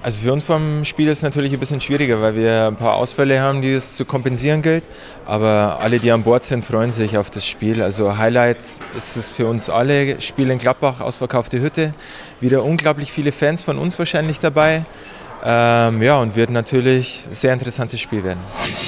Also für uns vom Spiel ist es natürlich ein bisschen schwieriger, weil wir ein paar Ausfälle haben, die es zu kompensieren gilt. Aber alle, die an Bord sind, freuen sich auf das Spiel. Also Highlight ist es für uns alle. Spiel in Gladbach, ausverkaufte Hütte. Wieder unglaublich viele Fans von uns wahrscheinlich dabei. Ja, und wird natürlich ein sehr interessantes Spiel werden.